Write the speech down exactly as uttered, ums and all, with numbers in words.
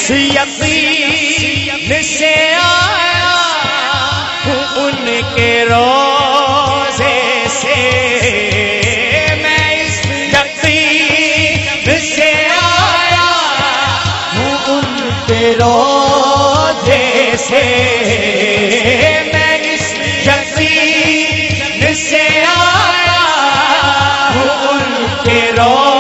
यकीन से आया हूँ उनके रोज़े से, मैं इस यकीन से आया हूँ उनके रोज़े से, मैं इस यकीन से आया हूँ उनके रोज़े